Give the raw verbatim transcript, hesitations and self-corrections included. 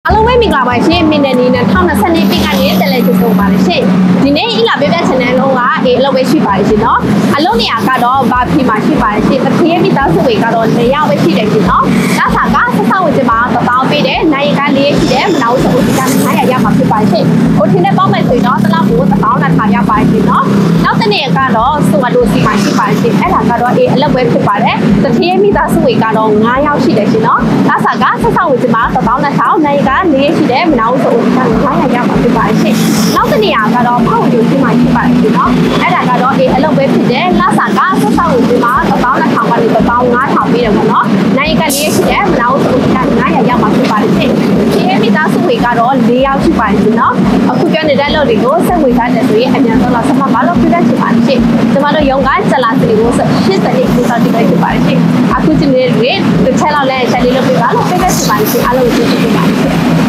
အလုံးဝမင်္ဂလာပါရှင်မင်းနဲ့နီနဲ့ထောင်နဲ့ဆက်နေပြကနေတက်လဲကျဆုံးပါလေရှင်ဒီနေ့အင်္ဂါပြပြ channel လုံးကအေးအလုပ်ပဲရှိပါရှင်နော်အလုံးနေရာကတော့ဘာဖြစ်မှာရှိပါရှင်တတိယမိသားစုတွေကတော့နေရာပဲရှိတယ်ရှင်နော်ဒါစာကဆက်ဆောက်ဝင်ချင်မှာတပေါင်းပေးတယ်နိုင်ကလေးရှိတယ်မနောက်ဆိုဒီကနိုင်ရရမှာဖြစ်ပါရှင်ဟိုထင်းနဲ့ပေါင်းမယ်ဆိုရင်တော့တလောက်ကိုတပေါင်းနဲ့ထားရပါရှင်နော်နောက်တစ်နေ့ကတော့စုဝတ်တို့စီမှာရှိပါရှင်အဲ့ဒါကတော့အေးအလုပ်ပဲဖြစ်ပါတယ်တတိယမိသားစုတွေကတော့ငါးယောက်ရှိတယ်ရှင်နော်ဒါစာကဆက်ဆောက်ဝင်ချင်မှာတပေါင်းနဲ့ထားနိုင်ကလေးရှိတယ်မနောက်ဆိုဒီကနိုင်ရရမှာဖြစ်ပါရှင်နောက်တစ်နေ့ကတော့ဖောက်ယူစီမှာရှိပါရှင်နော်အဲ့ဒါကတော့အေးအလုပ်ပဲဖြစ်တယ်လစာကဆက်ဆောက်ဝင်ချင်မှာတပေါင်းနဲ့ထားပါလေတပေါင်းငါးထောင်ပေးတယ်ပေါ့နော်နိုင်ကလေးရှိတယ်မနောက်ဆိုဒီကနိုင်ရရမှာဖြစ်ပါရှင်ဒီမိသားစုတွေကတော့လေးယောက်ရှိပါရှင်နော်အခုပြောနေတဲ့လုပ်တွေကိုစက်ဝေထားတယ်ဆိုရင်အများဆုံးတော့ဆက်မဘာလို့ပြတဲ့ချင်ပါရှင်ကျမတို့ရုံကဇလာစီကိုရှစ်စနစ်ကိုစောင့်ကြည့်ပေးပါရှင်အခုဒီနေ့တွေတစ်ချက်လောက်လဲချက်လေးလုပ်ပေးပါလို့ပြတဲ့ချင်ပါရှင်အားလုံးကိုကျေးဇူးတင်ပါတယ်